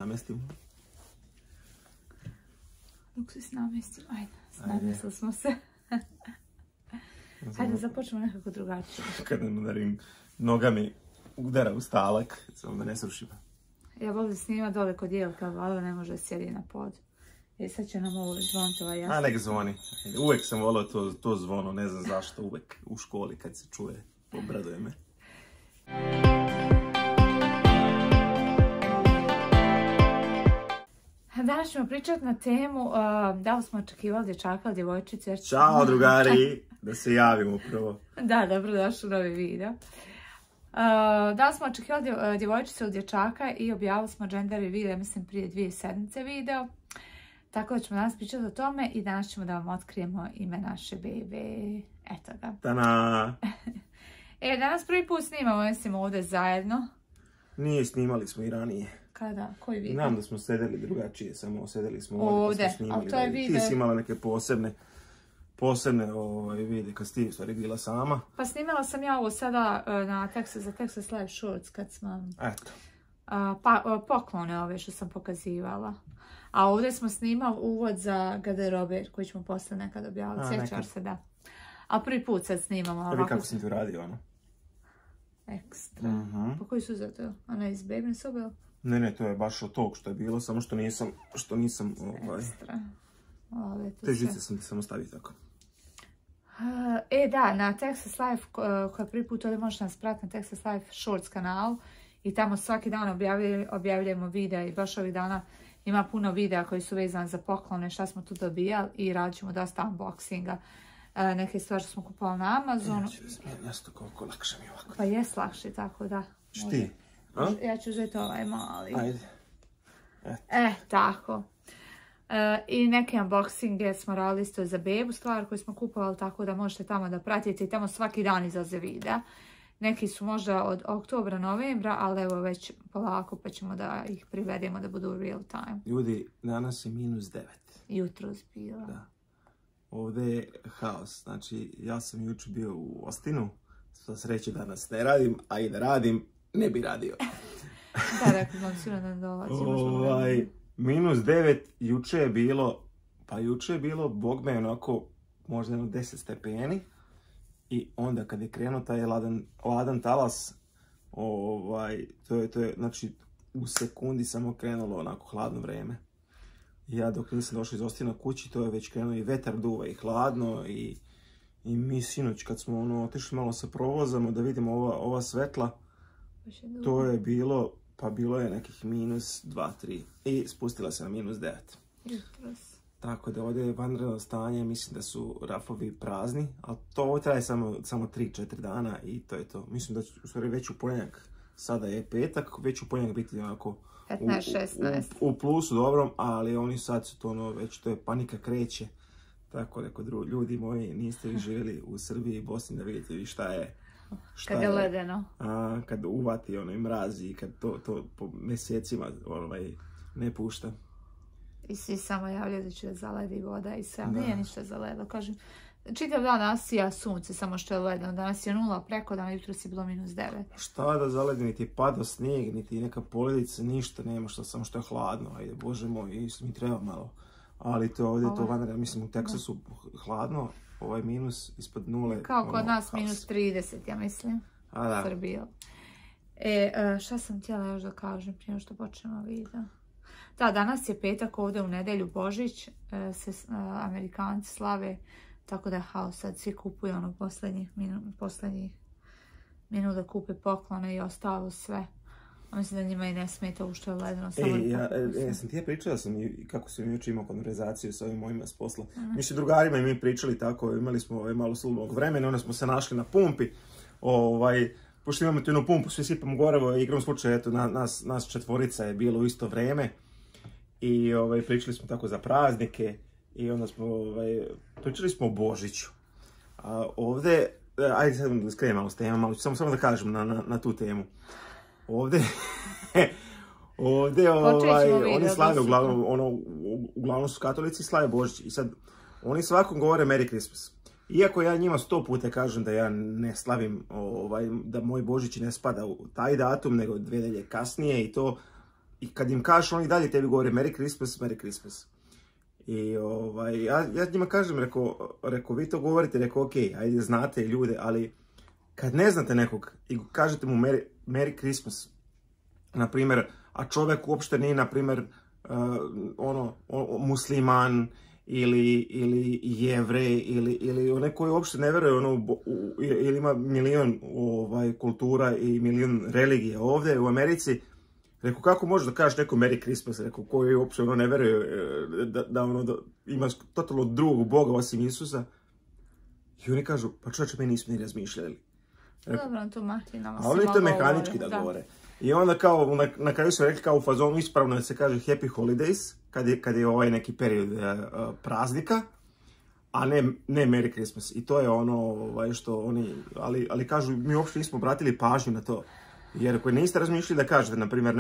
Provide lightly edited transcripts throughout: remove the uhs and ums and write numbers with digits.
namestimo. Dok se namestimo, ajde, namestili smo se. Hajde, započnemo nekako drugačije. Kada mi udarim nogami, udara u stalak, samo da ne srušim. Ja volim snima dole kod Jelka, ali ne može sjedi na pod. I sad će nam ovo zvontova jasno. A nek zvoni. Uvijek sam volio to zvono, ne znam zašto, uvijek u školi kad se čuje, obraduje me. Danas ćemo pričati na temu da li smo očekivali dječaka ili djevojčice. Ćao drugari, da se javimo prvo. Da, dobrodošli u novi video. Da li smo očekivali djevojčice ili dječaka i objavili smo gender reveal, mislim prije 2 sedmice video. Tako da ćemo danas pričati o tome i danas ćemo da vam otkrijemo ime naše bebe. Eto ga. Tana! Danas prvi put snimamo, mislim, ovdje zajedno. Nije, snimali smo i ranije. Kada? Koji video? Znam da smo sedeli drugačije, samo sedeli smo ovdje, pa smo snimali. Ali to je video. Ti si imala neke posebne vide kad si ti u stvari bila sama. Pa snimala sam ja ovo sada na za Texas Live Shorts kad smo... Eto. Poklone ove što sam pokazivala. A ovdje smo snimali uvod za garderobe koji ćemo posle nekad objaviti. Sjećaš se, da. A prvi put sad snimamo ovako. Prvi kako sam ti uradio, ono? Ekstra. Pa koji su za to? Ona iz bebine sobe? Ne, to je baš od tog što je bilo, samo što nisam Ekstra. Te žice sam ti samo stavio tako. Da, na Texas Live, koja prvi put ovdje možete nas pratiti na Texas Live Shorts kanalu i tamo svaki dan objavljujemo videa i baš ovih dana ima puno videa koji su vezani za poklone, šta smo tu dobijali i radit ćemo dosta unboxinga. Neke stvari što smo kupovali na Amazonu. Ja ću da smijem mjesto koliko lakše mi ovako. Pa jes lakše, tako da. Što ti? Ja ću uzeti ovaj mali. Ajde. Tako. I neke unboxinge smo radili isto za bebu stvar koju smo kupovali, tako da možete tamo da pratite i tamo svaki dan izlaze videa. Neki su možda od oktobra, novembra, ali evo već polako pa ćemo da ih privedemo da budu real time. Ljudi, danas je -9. Jutros bila. Da. Ovdje je haos. Znači, ja sam jučer bio u Ostinu. Sva sreće danas ne radim, a i da radim, ne bi radio. Da, rekao sam sigurno da dolazimo. -9, juče je bilo, bog me onako, možda 10 stepeni. I onda kad je krenuo taj ladan talas, to je, znači, u sekundi samo krenulo onako hladno vreme. I ja dok nisam došao iz Ostina kući, to je već krenuo i vetar duva i hladno i mi sinoć kad smo otišli malo sa provozama da vidimo ova svetla, to je bilo, pa bilo je nekih -2-3 i spustila se na -9. Jutros. Tako da ovdje je vanredno stanje, mislim da su rafovi prazni, ali to traje samo 3-4 dana i to je to. Mislim da će u stvari već u ponedjeljak, sada je petak, već u ponedjeljak biti onako 15-16. U plusu dobrom, ali oni sad su to već, to je panika kreće. Tako rekao ljudi moji, niste vi živjeli u Srbiji i Bosni da vidite vi šta je. Kad je ledeno. Kad uvati i mrazi i kad to po mjesecima ne pušta. I svi samo javljaju da će zaledi voda i sve, nije ništa zaledilo. Kažem, čitav dan danas sija sunce, samo što je ledeno. Danas je 0 preko dana, jutros je bilo -9. Šta da zaledi, niti pada snijeg, niti neka poledica, ništa nema, samo što je hladno. Ajde, bože moj, mi treba malo. Ali to ovdje je to vanredno, mislim u Teksasu hladno, minus ispod 0. Kao kod nas -30, ja mislim. Srbija. Šta sam htjela još da kažem prije što počnemo video? Da, danas je petak, ovdje u nedjelju Božić, se Amerikanci slave, tako da haos sad svi kupuju poslednjih minut da kupe poklone i ostalo sve. Mislim da njima i ne smeta u što je ledeno. Ja sam ti pričala kako sam jučer imao konverzaciju s ovim mojima s posla. Mi su drugarima i mi pričali tako, imali smo malo slobodnog vremena, onda smo se našli na pumpi. Pošto imamo tu jednu pumpu, svi sipamo gorevo i igrom slučaju, eto, nas 4 je bilo u isto vreme. I pričali smo tako za praznike i onda smo, pričali smo o Božiću. Ovdje, ajde sad da skrenem malo s tema, malo ću samo da kažem na tu temu. Ovdje oni slave uglavnom su katolici i slave Božić. I sad, oni svakom govore Merry Christmas. Iako ja njima 100 puta kažem da ja ne slavim, da moj Božić ne spada u taj datum, nego 2 nedelje kasnije i to, i kad im kažeš, oni dalje tebi govore Merry Christmas, Merry Christmas. I ja njima kažem, rekao, vi to govorite, rekao, ok, ajde, znate ljude, ali kad ne znate nekog i kažete mu Merry Christmas, na primjer, a čovjek uopšte nije, na primjer, musliman ili jevrej ili onaj koji uopšte ne veruje ili ima milion kultura i milion religija ovdje u Americi. Rekao, kako možeš da kažeš nekom Merry Christmas, rekao, koji uopće ne veruje da imaš totalno drugog Boga osim Isusa. I oni kažu, pa čovječe, mi nismo ni razmišljali. Dobro, to Martina. A oni to mehanički da govore. I onda kao, na kraju su rekli kao u fazonu ispravno da se kaže Happy Holidays, kad je neki period praznika, a ne Merry Christmas. I to je ono što oni, ali kažu, mi uopšte nismo obratili pažnju na to. Jer ako niste razmišljali da kažete, na primjer,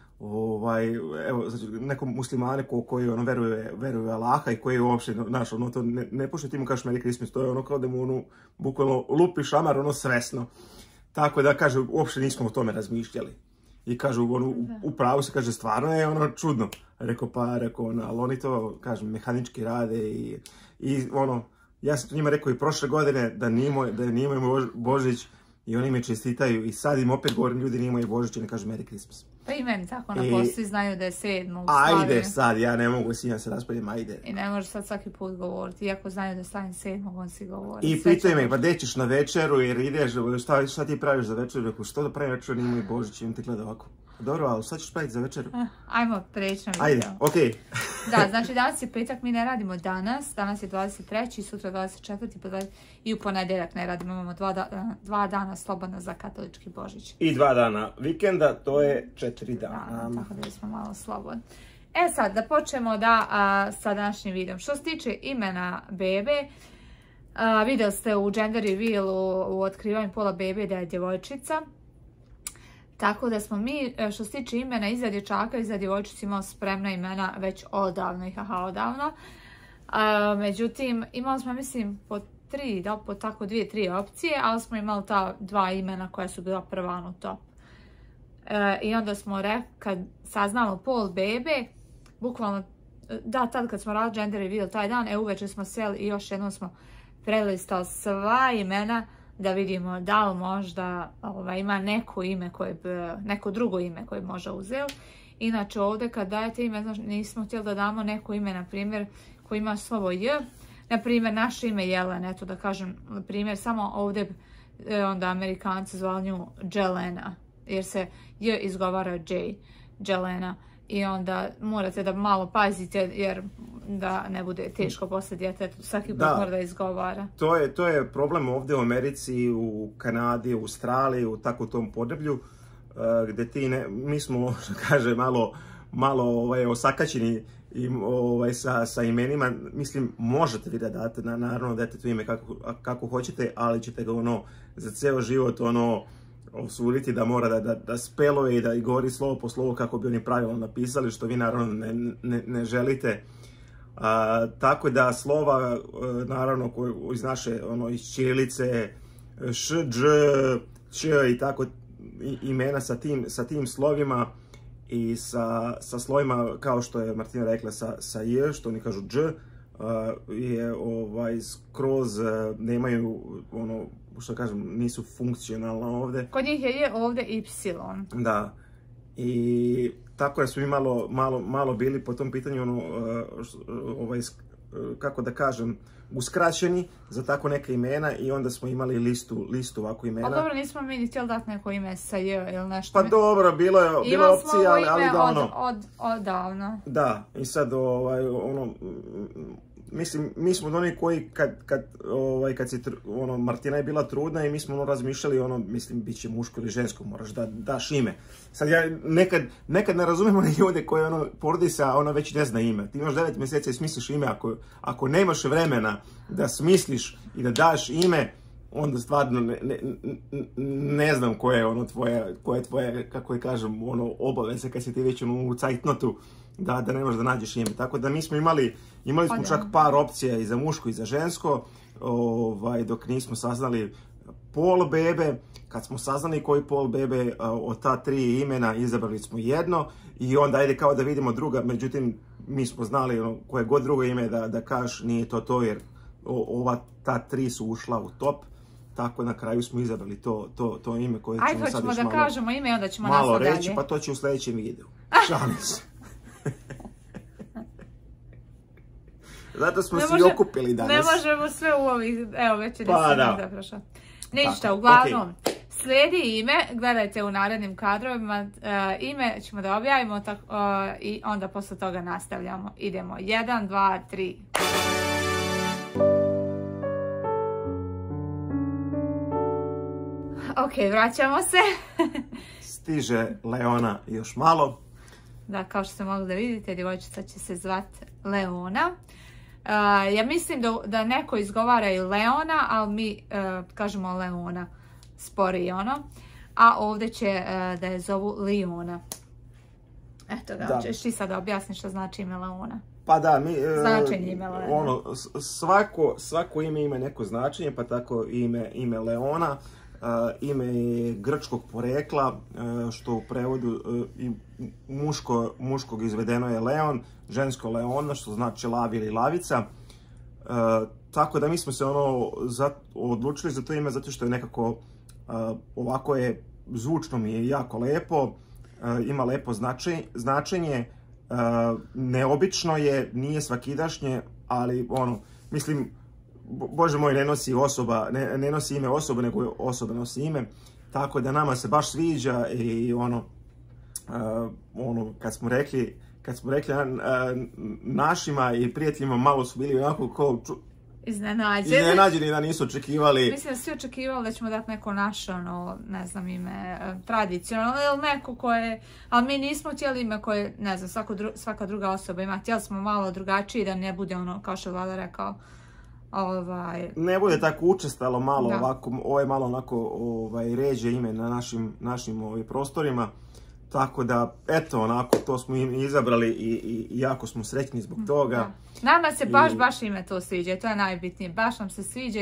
nekom muslimane koji veruje u Allaha i koji uopšte, znaš, to ne pušta ti mu kažeš Merry Christmas, to je kao da mu bukvalno lupi šamar, svesno. Tako da, kaže, uopšte nismo o tome razmišljali. I kažu, upravo se kaže, stvarno je čudno. Rekao, ali oni to, kažem, mehanički rade i ja sam to njima rekao i prošle godine da nije moj Božić i oni me čestitaju i sad im opet govorim, ljudi nije moj Božić i ne kažu Merry Christmas. Pa i meni tako, na poslu znaju da je 7. Ajde sad, ja ne mogu svi ja se raspravljam, ajde. I ne možeš sad svaki put govoriti, iako znaju da stavim 7. on si govori. I pitaju me, pa gdje ćeš na večeru jer ideš, šta ti praviš za večeru, rekao, što da pravim večeru, nije moj Božić i on te gleda ovako. Dobro, ali šta ćeš praviti za večeru? Ajmo preći na video. Ajde, okej. Da, znači danas je petak, mi ne radimo danas je 23. sutra 24. i u ponedjeljak ne radimo, imamo 2 dana slobodno za katolički Božić. I 2 dana vikenda, to je 4 dana. Da, tako da smo malo slobodni. Sad, da počnemo sa današnjim videom. Što se tiče imena bebe, vidjeli ste u gender revealu u otkrivanju pola bebe da je djevojčica. Tako da smo mi, što se tiče imena i za dječaka i za djevojčicu, imali spremna imena već odavno odavno. Međutim, imali smo, mislim, po 2-3 opcije, ali smo imali ta 2 imena koja su bila prva na top. I onda smo rekli, kad saznamo pol bebe, bukvalno, da, tad kad smo radili gender reveal taj dan, uveče smo sjeli i još jednom smo prelistali sva imena da vidimo da li možda ima neko drugo ime koje bi možda uzeli. Inače ovdje kad dajete ime, nismo htjeli da damo neko ime, na primjer, koji ima slovo J. Na primjer, naše ime Jelena, eto da kažem, na primjer, samo ovdje onda Amerikanci zvali nju Jelena, jer se J izgovara J, Jelena. I onda morate da malo pazite jer da ne bude teško poslije djetetu, svaki put mora da izgovara. To je problem ovdje u Americi, u Kanadi, u Australiji, u tako tom podneblju, gdje mi smo, što kaže, malo osakaćeni sa imenima. Mislim, možete vi da date, naravno djetetu ime kako hoćete, ali ćete ga za ceo život osvuliti da mora da speluje i da govori slovo po slovu kako bi oni pravilno napisali, što vi naravno ne želite. Tako da slova, naravno, iz naše, iz ćirilice, š, dž, č i tako imena sa tim slovima i sa slovima, kao što je Martina rekla, sa j, što oni kažu dž, je skroz nemaju što kažem, nisu funkcionalno ovdje. Kod njih je ovdje y. Da. I tako da smo mi malo bili po tom pitanju, kako da kažem, uskraćeni za tako neka imena i onda smo imali listu ovako imena. Pa dobro, nismo mi ni htjeli dati neko ime sa J ili nešto. Pa dobro, bilo je opcija, ali da odavno. Da, i sad mislim, mi smo oni koji kad si, Martina je bila trudna i mi smo razmišljali, mislim, bit će muško ili žensko, moraš da daš ime. Sad ja nekad ne razumijem one ljude koje porodica, ona već ne zna ime. Ti imaš 9 mjeseci i smisliš ime, ako nemaš vremena da smisliš i da daš ime, onda stvarno ne znam koje je tvoje, kako je kažem, obaveze kad si ti već u cajtnotu da ne možeš da nađeš ime. Tako da mi smo imali smo čak par opcija i za muško i za žensko, dok nismo saznali Pol bebe. Kad smo saznali koji pol bebe, od ta 3 imena izabrali smo jedno i onda ajde kao da vidimo druga, međutim mi smo znali koje god drugo ime da kažeš nije to jer ta 3 su ušla u top, tako na kraju smo izabrali to ime koje ćemo sad još da kažemo ime i onda ćemo malo reći, pa to će u sljedećem videu. Šalim se. Zato smo se i okupili danas. Ne možemo sve u ovih, evo već je 10 minuta prošlo. Ništa, uglavnom, slijedi ime, gledajte u narednim kadrovima, ime ćemo da objavimo i onda posle toga nastavljamo. Idemo, 1, 2, 3. Ok, vraćamo se. Stiže Leona još malo. Da, kao što ste mogli da vidite, djevojčica će se zvati Leona. Ja mislim da neko izgovara i Leona, ali mi kažemo Leona sporije ono. A ovdje će da je zovu Liona. Eto ga, ćeš ti sad objasniti što znači ime Leona. Pa da, značenje ime Leona. Svako ime ima neko značenje, pa tako ime Leona. Ime je grčkog porekla, što u prevodu muškog izvedeno je Leon, žensko Leona, što znači lav ili lavica. Tako da mi smo se odlučili za to ime zato što je nekako ovako je, zvučno mi je jako lepo, ima lepo značenje, neobično je, nije svakidašnje, ali mislim, Bože moj, ne nosi ime osoba, nego osoba nosi ime, tako da nama se baš sviđa i kad smo rekli našima i prijateljima, malo su bili onako kao iznenađeni da nisu očekivali. Mislim da svi očekivali da ćemo dati neko naše, ne znam, ime tradicionalno ili neko koje, ali mi nismo htjeli ime koje, ne znam, svaka druga osoba ima. Htjeli smo malo drugačije da ne bude kao što je Vlada rekao. Ne bude tako učestalo malo ovako, ovo je malo onako ređe ime na našim prostorima. Tako da, eto, onako, to smo im izabrali i jako smo srećni zbog toga. Nama se baš ime to sviđa, to je najbitnije. Baš nam se sviđa.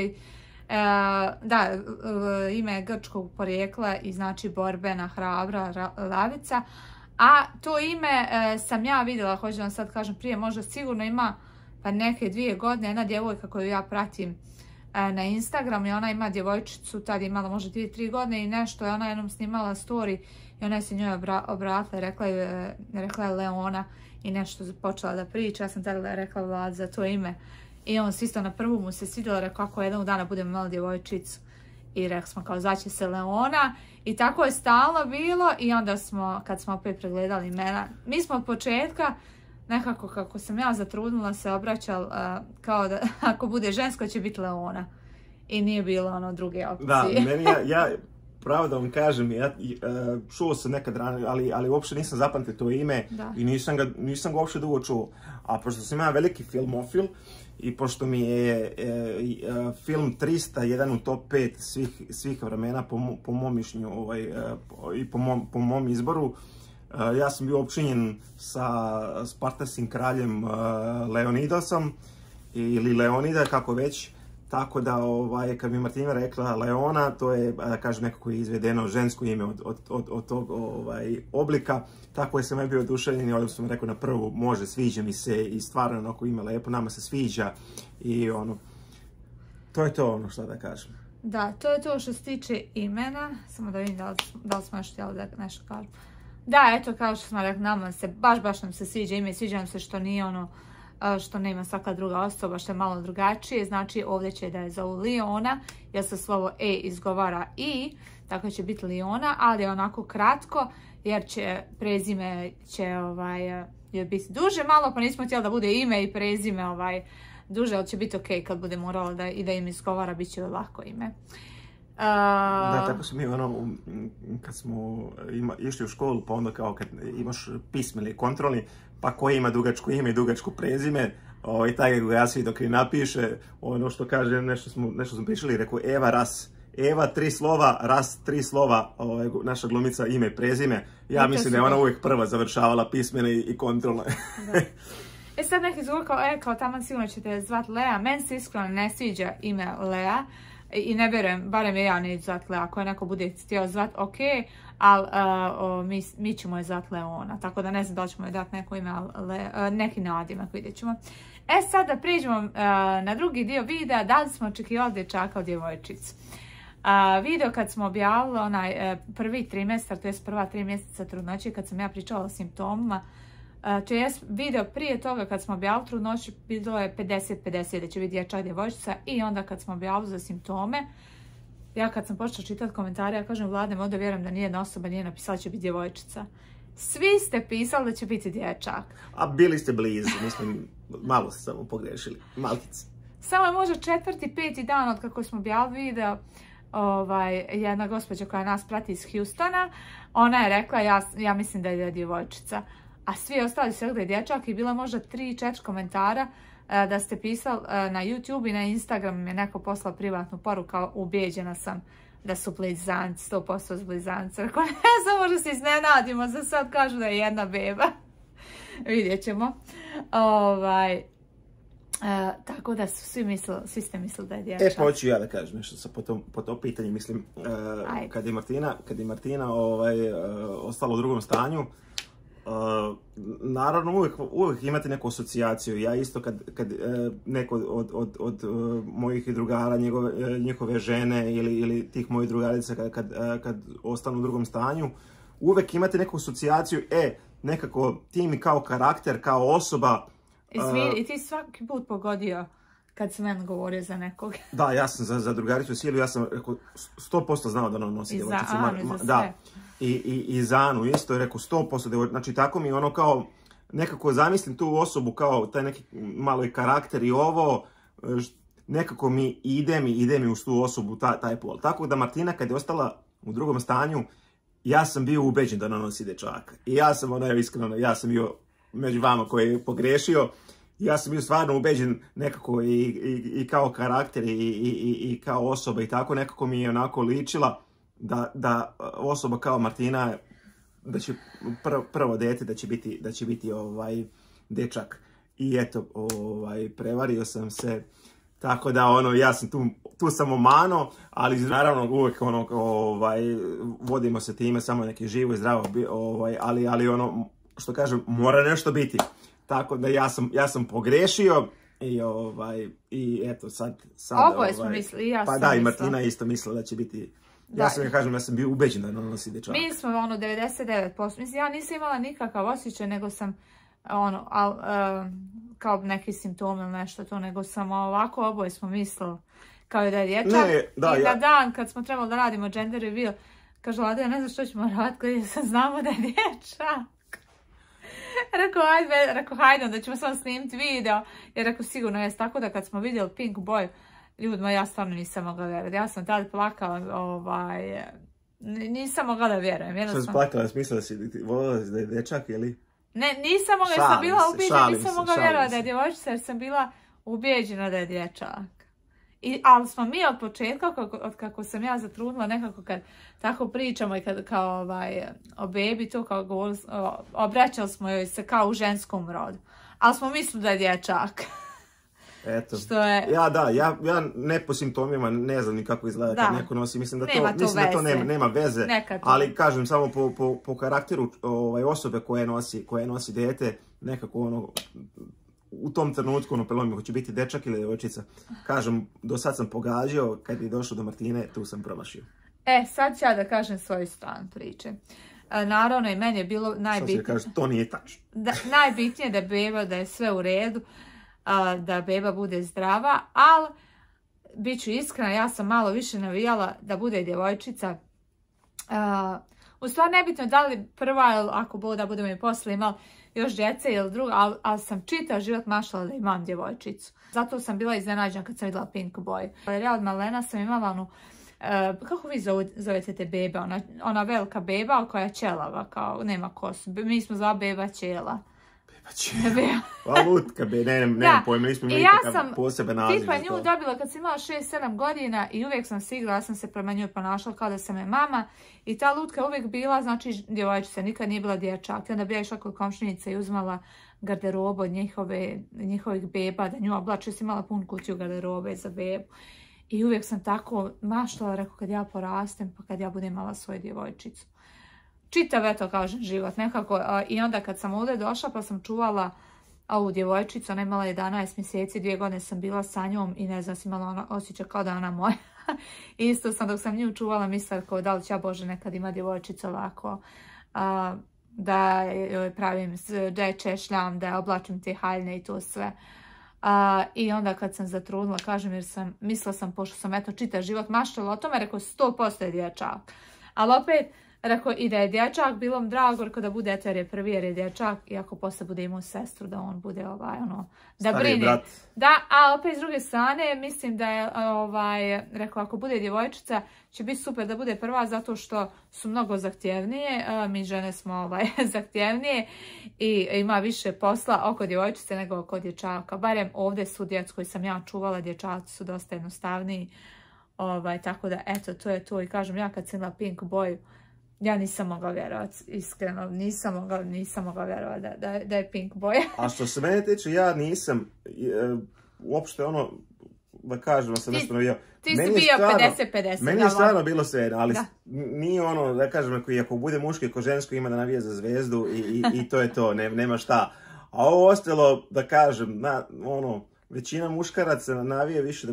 Ime je grčkog porijekla i znači borbena, hrabra, lavica. A to ime sam ja vidjela, hoću vam sad kažem prije, možda sigurno ima pa neke 2 godine, jedna djevojka koju ja pratim na Instagram i ona ima djevojčicu, tad je imala možda 2-3 godine i nešto, je ona jednom snimala story i ona se njoj obratila i rekla je Leona i nešto počela da priča, ja sam tada rekla Vlad za to ime i on isto na prvu mu se svidjelo, rekao ako jednog dana budemo imali djevojčicu i rekli smo kao zvaće se Leona i tako je stalno bilo i onda kad smo opet pregledali imena, mi smo od početka nekako kako sam ja zatrudnila se obraćala kao da ako bude žensko će biti Leona i nije bilo druge opcije. Da, meni ja pravo da vam kažem, čuo sam nekad ranije, ali uopšte nisam zapamtio to ime i nisam ga uopšte dugo čuo. A pošto sam ja veliki filmofil i pošto mi je film 300 jedan u top 5 svih vremena po mom mišljenju i po mom izboru, ja sam bio opčinjen sa Spartarskim kraljem Leonidasom ili Leonida, kako već. Tako da, kad mi Martina rekla Leona, to je, da kažem, nekako je izvedeno žensko ime od tog oblika. Tako je sam ja bio oduševljen i ovdje sam rekao na prvu, može, sviđa mi se i stvarno onako ime lepo, nama se sviđa i to je to šta da kažem. Da, to je to što se tiče imena, samo da vidim da li smo još htjeli da nešto kažem. Da, eto, kao što smo rekli, nama se, baš nam se sviđa ime, sviđa nam se što nije što nema svaka druga osoba, što je malo drugačije, znači ovdje će da je zovu Liona, jer se slovo E izgovara I, tako će biti Liona, ali onako kratko, jer će prezime biti duže malo, pa nismo htjeli da bude ime i prezime duže, ali će biti ok kad bude moralo da im izgovara, bit će lako ime. Da, tako smo mi kad smo išli u školu, pa onda kao kad imaš pismeni kontrolni, pa koji ima dugačko ime i dugačko prezime, i taj ga ja svi dok ne napiše, što kaže, nešto smo pišali, rekao Eva Ras. Eva 3 slova, Ras 3 slova, naša glumica ime i prezime. Ja mislim da je ona uvijek prva završavala pismene i kontrolne. Sad neki zvuka, kao tamo sigurno ćete zvati Lea, meni se iskreno ne sviđa ime Lea. I ne vjerujem, barem je ja neću zvat Lea, ako je neko bude htio zvat, ok, ali mi ćemo je zvat Leona, tako da ne znam da li ćemo je dati neko ime, neki nadimak, vidjet ćemo. Sad da priđemo na drugi dio videa, da li smo očekivali dječaka od djevojčicu. Video kad smo objavili onaj prvi trimestar, to je prva 3 mjeseca trudnoće, kad sam ja pričala o simptomima, to je video prije toga kad smo objavili trudnoću, bilo je 50-50 da će biti dječak, djevojčica, i onda kad smo objavili za simptome, ja kad sam počela čitati komentare, ja kažem Vlade, onda vjerujem da nijedna osoba nije napisala da će biti djevojčica. Svi ste pisali da će biti dječak. A bili ste blizu, mislim, malo ste samo pogrešili, malkice. Samo je možda 4., 5. dan od kako smo objavili video, jedna gospođa koja nas prati iz Houstona, ona je rekla ja mislim da je djevojčica. A svi ostali su rekli da je dječak i bilo možda 3-4 komentara da ste pisali na YouTube i na Instagram mi je neko poslao privatnu poruku, ubijeđena sam da su blizanci, 100% blizanci. Rekao, ne znam, možda se iznenadimo, za sad kažu da je jedna beba. Vidjet ćemo. Tako da su svi ste mislili da je dječak. Pa hoću ja da kažem nešto po tom pitanju. Mislim, kad je Martina ostala u drugom stanju, naravno uvijek imate neku asocijaciju. Ja isto kad neko od mojih drugara, njihove žene ili tih mojih drugarica kad ostanu u drugom stanju, uvijek imate neku asocijaciju, nekako ti mi kao karakter, kao osoba. I ti svaki put pogodio kad sam meni govorio za nekog. Da, ja sam za drugaricu Siliju, ja sam rekao 100% znao da ona nosi djevojčicu. I za Anu, i za sve. I za Anu isto je rekao 100% djevojčicu. Znači tako mi ono kao, nekako zamislim tu osobu kao taj neki malo i karakter i ovo, nekako mi ide mi uz tu osobu taj pol. Tako da Martina kad je ostala u drugom stanju, ja sam bio ubeđen da ona nosi dječaka. I ja sam iskreno, ja sam bio među vama koji je pogrešio. Ja sam bio stvarno ubeđen nekako i kao karakter i kao osoba i tako, nekako mi je onako ličila da osoba kao Martina, da će prvo dete, da će biti dečak. I eto, prevario sam se, tako da ja sam tu sam omano, ali naravno uvijek vodimo se time, samo neki živo i zdravo, ali što kažem, mora nešto biti. Tako da ja sam pogrešio i eto sad oboje smo mislili, ja sam pa da, i Martina isto mislila da će biti. Ja sam bio ubeđen da nosi dječaka. Mi smo 99%, mislim, ja nisam imala nikakav osjećaj, nego sam kao neki simptom ili nešto to, nego sam ovako, oboje smo mislili kao da je dječak. I na dan kad smo trebali da radimo gender reveal, kaže Vlada, ja ne znam što ćemo raditi, kad znamo da je dječak. Rekao, hajde, onda ćemo samo snimiti video, jer rekao, sigurno jest tako da kad smo vidjeli pink boju, ljudima, ja stvarno nisam mogla vjerovati. Ja sam tada plakala, nisam mogla da vjerujem. Što si plakala, smislila si, voljela si da je dječak ili? Ne, nisam mogla, jer sam bila ubijeđena, nisam mogla vjerovati da je djevojčica, jer sam bila ubijeđena da je dječak. Ali smo mi od početka, od kako sam ja zatrudnila, nekako kad tako pričamo i kad kao o bebi, to kao govorili, obraćali smo joj se kao u ženskom rodu. Ali smo mislili da je dječak. Eto. Što je... Ja ne po simptomima ne znam ni kako izgleda kad neko nosi. Mislim da to nema veze. Ali kažem, samo po karakteru osobe koje nosi dete, nekako u tom trenutku prelomio, hoće biti dečak ili djevojčica. Kažem, do sad sam pogađao, kad je došlo do Martine, tu sam promašio. Sad ću ja da kažem svoju stranu priče. Naravno i meni je bilo najbitnije... Što se kaže, to nije tačno. Najbitnije da beba, da je sve u redu, da beba bude zdrava, ali bit ću iskrena, ja sam malo više navijala da bude djevojčica. U stvari nebitno da li prva ili ako Bog da budemo i posle imali još djece ili druga, ali sam čitav život mašala da imam djevojčicu. Zato sam bila iznenađena kad sam vidjela pink boy. Jer ja od malena sam imala onu, kako vi zovete te bebe, ona velika beba koja je ćelava, kao nema kosu. Mi smo zvala beba ćela. Lutka, nemam pojma, nismo imali takav poseban naziv. Tipa nju dobila kad sam imala 6-7 godina i uvijek sam se igrala, ja sam se prema njoj ponašala kao da sam je mama. I ta lutka je uvijek bila, znači djevojčica, nikad nije bila dječak. I onda bi ja išla kod komšinice i uzmala garderobu od njihovih beba, da nju oblače, si imala pun kuću garderobe za bebu. I uvijek sam tako maštala, rekao, kad ja porastem, pa kad ja budem imala svoju djevojčicu. Čitav, eto, kažem, život nekako. I onda kad sam ovdje došla, pa sam čuvala ovu djevojčicu, ona je imala 11 mjeseci, 2 godine sam bila sa njom i ne znam, sam imala ona osjećaj kao da ona moja. Isto sam, dok sam nju čuvala, mislila kao da li će ja Bože nekad ima djevojčicu ovako, da joj pravim, da je češljam, da je oblačim te haljne i to sve. I onda kad sam zatrudnila, kažem, jer sam, mislila sam, pošto sam eto čitav život maštala o tome, rekao 100% je dječak. Ali opet, rekao i da je dječak, bilo mi drago da bude, eto jer je prvi, jer je dječak, i ako poslije bude imao sestru, da on bude da brine. Da, a opet s druge strane, mislim da je, rekao, ako bude djevojčica, će biti super da bude prva, zato što su mnogo zahtjevnije, mi žene smo zahtjevnije i ima više posla oko djevojčice nego oko dječaka. Barem ovdje su djecu koji sam ja čuvala, dječaci su dosta jednostavniji, tako da, eto, to je to. I kažem, ja kad sam imala pink boju, ja nisam mogla vjerovati, iskreno, nisam mogla vjerovati da je pink boja. A što se mene tiče, ja nisam uopšte da kažem, sam nešto navijao. Ti si bio 50-50. Meni je stvarno bilo sve, ali nije da kažem, ako bude muški, ako žensko ima da navija za zvezdu i to je to, nema šta. A ovo ostalo, da kažem, većina muškaraca navije više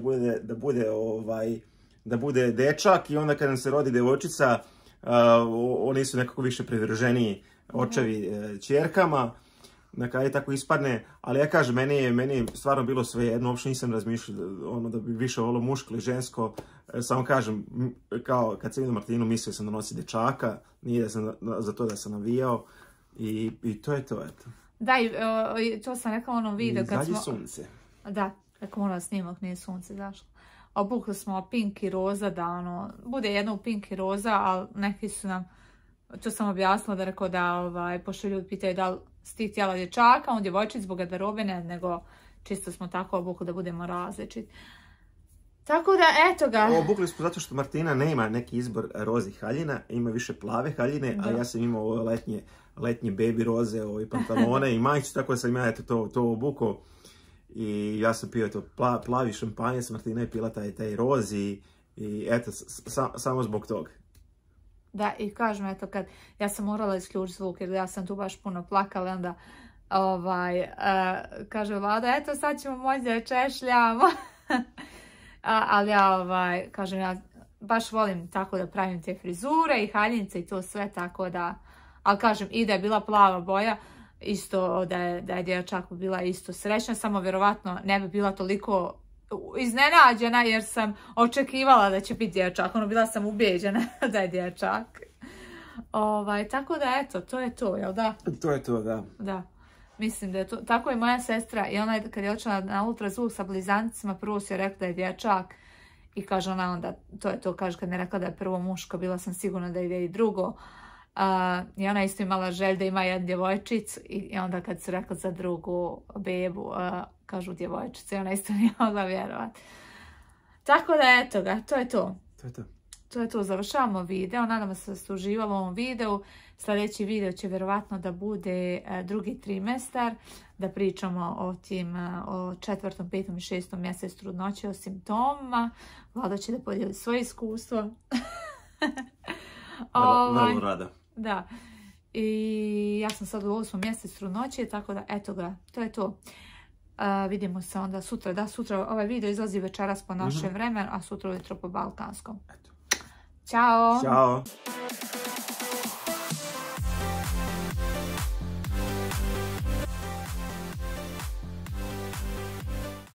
da bude dečak i onda kad nam se rodi djevojčica, oni su nekako više privrženi očevi ćerkama, na kraju tako ispadne, ali ja kažem, meni je stvarno bilo sve jedno, uopšte nisam razmišljao da bi više volio muško ili žensko, samo kažem, kao kad sam vidio Martinu, mislio sam da nosi dečaka, nije za to da sam navijao i to je to, eto. Da, i to sam rekao u onom videu kad smo... I sunce. Da, rekao ono snimak, nije sunce zašlo. Obukli smo pink i roza, da bude jedno u pink i roza, ali neki su nam, to sam objasnila da rekao da, pošto ljudi pitaju da li si ti htjela dječaka, on djevojčic zbog garderobe, nego čisto smo tako obukli da budemo različiti. Tako da, eto ga. Obukli smo zato što Martina nema neki izbor rozi haljina, ima više plave haljine, a ja sam imao letnje baby roze, pantalone i majicu, tako da sam ja to obukao. I ja sam pio plavi šampanjac, Martina je pila taj roz i eto, samo zbog toga. Da, i kažem, eto, kad ja sam morala isključiti zvuk, jer ja sam tu baš puno plakala, onda kaže Vlada, eto, sad ćemo moći da je češljamo. Ali ja, kažem, ja baš volim tako da pravim te frizure i haljinice i to sve, tako da, ali kažem, i da je bila plava boja, isto da je dječak bila isto srećna, samo vjerovatno ne bi bila toliko iznenađena jer sam očekivala da će biti dječak, bila sam ubeđena da je dječak. Tako da eto, to je to, jel da? To je to, da. Da, mislim da je to. Tako je moja sestra i ona kad je odšla na ultrazvuk sa blizancima, prvo si je rekla da je dječak i kaže ona onda, to je to, kaže kad mi je rekla da je prvo muško, bila sam sigurna da ide i drugo. I ona isto imala želj da ima jednu djevojčicu i onda kad su rekla za drugu bebu, kažu djevojčicu i ona isto nije mogla vjerovati. Tako da eto ga, to je to. To je to, završavamo video, nadam se da ste uživali u ovom videu. Sljedeći video će vjerovatno da bude drugi trimestar, da pričamo o tim, o 4., 5. i 6. mjesecu trudnoće, o simptomima. Vlada će da podijeli svoje iskustvo. Vrlo rada. Da. I ja sam sad u 8. mjesecu trudnoće, tako da eto ga, to je to. Vidimo se onda sutra. Da, sutra ovaj video izlazi večeras po našem vremenu, a sutra ujutro po balkanskom. Eto. Ćao! Ćao!